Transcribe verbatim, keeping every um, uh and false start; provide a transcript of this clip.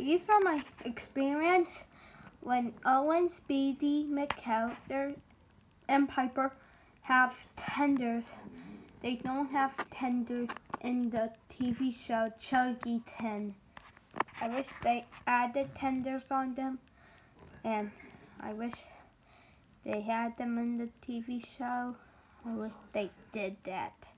these are my experience when Olwin, Speedy, McAllister, and Piper have tenders. They don't have tenders in the T V show Chuggy ten. I wish they added tenders on them, and I wish they had them in the T V show. I wish they did that.